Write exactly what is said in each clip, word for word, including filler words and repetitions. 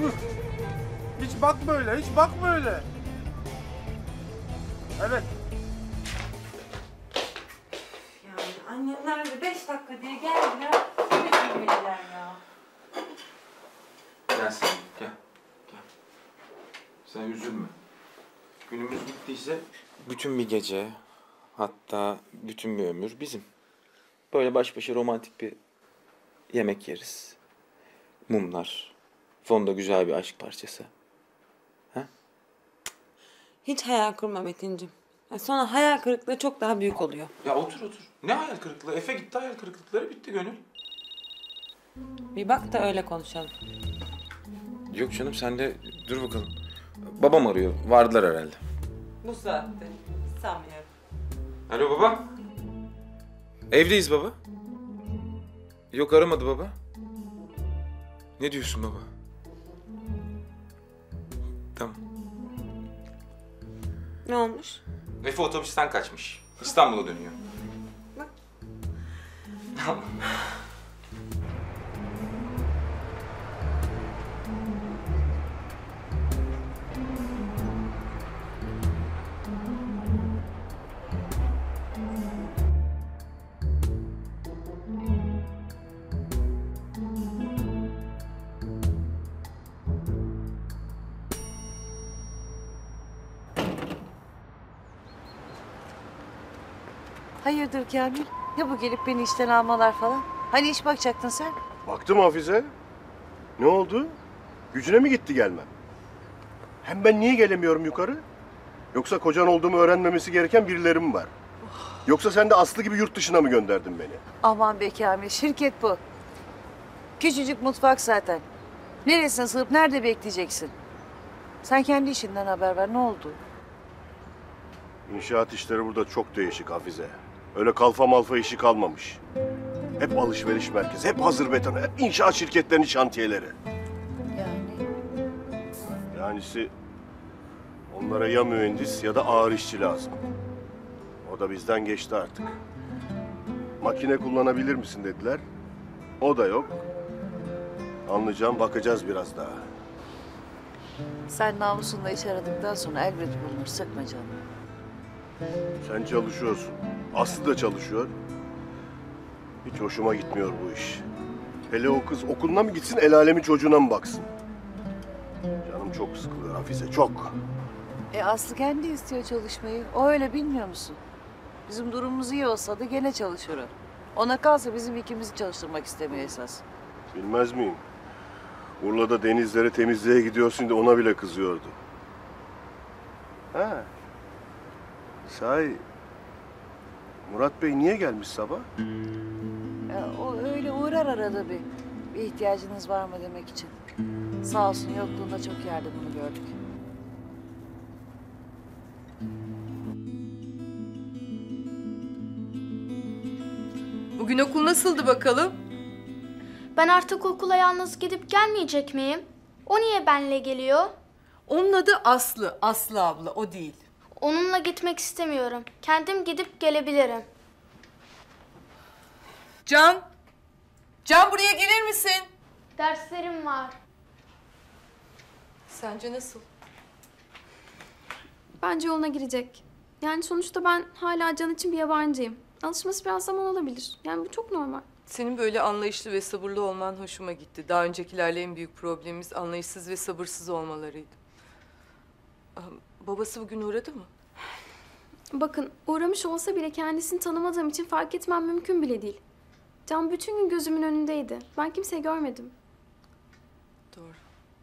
Hiç bakma öyle, hiç bakma öyle. Evet. Yani annemler de beş dakika diye geldiler. Sürekli geldiler ya. Gel sen, gel. Gel. Sen üzülme. Günümüz bittiyse bütün bir gece, hatta bütün bir ömür bizim. Böyle baş başa romantik bir yemek yeriz. Mumlar. Fonda güzel bir aşk parçası. Ha? Hiç hayal kurma Metin'cim. Ya sonra hayal kırıklığı çok daha büyük oluyor. Ya otur otur. Ne hayal kırıklığı? Efe gitti, hayal kırıklıkları bitti Gönül. Bir bak da öyle konuşalım. Yok canım, sen de dur bakalım. Babam arıyor. Vardılar herhalde. Bu saatte. Sanmıyorum. Alo baba. Evdeyiz baba. Yok, aramadı baba. Ne diyorsun baba? Tamam. Ne olmuş? Efe otobüsten kaçmış. İstanbul'a dönüyor. Bak. Tamam. Hayırdır Kamil? Ne bu gelip beni işten almalar falan? Hani iş bakacaktın sen? Baktım Hafize. Ne oldu? Gücüne mi gitti gelmem? Hem ben niye gelemiyorum yukarı? Yoksa kocan olduğumu öğrenmemesi gereken birileri mi var? Yoksa sen de Aslı gibi yurt dışına mı gönderdin beni? Aman be Kamil, şirket bu. Küçücük mutfak zaten. Neresine sığıp nerede bekleyeceksin? Sen kendi işinden haber ver, ne oldu? İnşaat işleri burada çok değişik Hafize. Öyle kalfa malfa işi kalmamış. Hep alışveriş merkezi, hep hazır beton, hep inşaat şirketlerinin şantiyeleri. Yani Yanisi onlara ya mühendis ya da ağır işçi lazım. O da bizden geçti artık. Makine kullanabilir misin dediler. O da yok. Anlayacağım, bakacağız biraz daha. sen namusunla iş aradıktan sonra elbet bulunur, sıkma canını. Sen çalışıyorsun. Aslı da çalışıyor. Hiç hoşuma gitmiyor bu iş. Hele o kız okuluna mı gitsin, el alemin çocuğuna mı baksın? Canım çok sıkılıyor Hafize, çok. E Aslı kendi istiyor çalışmayı. O öyle, bilmiyor musun? Bizim durumumuz iyi olsa da gene çalışır o. Ona kalsa bizim ikimizi çalıştırmak istemiyor esas. Bilmez miyim? Urla'da denizlere temizliğe gidiyorsun da ona bile kızıyordu. Ha. Sahi, Murat Bey niye gelmiş sabah? Ya, o öyle uğrar arada bir. Bir ihtiyacınız var mı demek için. Sağ olsun, yokluğunda çok yardımını gördük. Bugün okul nasıldı bakalım? Ben artık okula yalnız gidip gelmeyecek miyim? O niye benle geliyor? Onun adı Aslı, Aslı abla, o değil. Onunla gitmek istemiyorum. Kendim gidip gelebilirim. Can! Can, buraya gelir misin? Derslerim var. Sence nasıl? Bence yoluna girecek. Yani sonuçta ben hala Can için bir yabancıyım. Alışması biraz zaman alabilir. Yani bu çok normal. Senin böyle anlayışlı ve sabırlı olman hoşuma gitti. Daha öncekilerle en büyük problemimiz anlayışsız ve sabırsız olmalarıydı. Ah, babası bugün uğradı mı? Bakın, uğramış olsa bile kendisini tanımadığım için fark etmem mümkün bile değil. Can bütün gün gözümün önündeydi. Ben kimseyi görmedim. Doğru.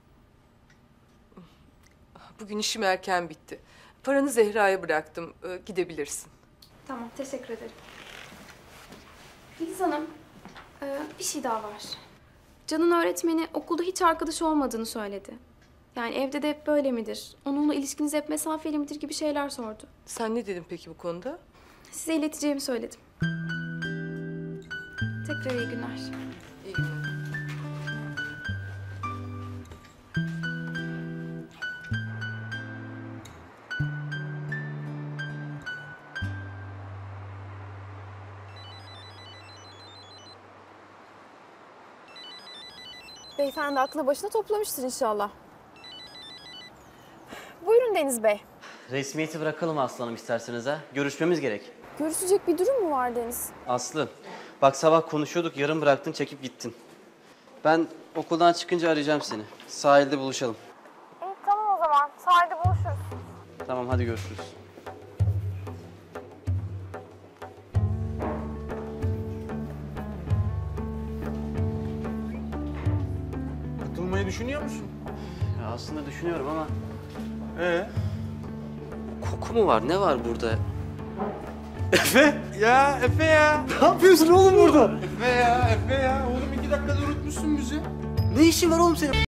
Bugün işim erken bitti. Paranı Zehra'ya bıraktım. Ee, gidebilirsin. Tamam, teşekkür ederim. Filiz Hanım, e, bir şey daha var. Can'ın öğretmeni okulda hiç arkadaşı olmadığını söyledi. Yani evde de hep böyle midir? Onunla ilişkiniz hep mesafeli midir gibi şeyler sordu. Sen ne dedin peki bu konuda? Size ileteceğimi söyledim. Tekrar iyi günler. İyi günler. Beyefendi aklı başına toplamıştır inşallah. Buyurun Deniz Bey. Resmiyeti bırakalım Aslanım isterseniz ha. Görüşmemiz gerek. Görüşecek bir durum mu var Deniz? Aslı, bak sabah konuşuyorduk, yarım bıraktın, çekip gittin. Ben okuldan çıkınca arayacağım seni. Sahilde buluşalım. İyi tamam o zaman. Sahilde buluşuruz. Tamam, hadi görüşürüz. Katılmayı düşünüyor musun? Ya aslında düşünüyorum ama Ee? koku mu var? Ne var burada? Efe? Ya Efe ya. Ne yapıyorsun oğlum burada? Efe ya, Efe ya. Oğlum iki dakikada unutmuşsun bizi. Ne işin var oğlum senin?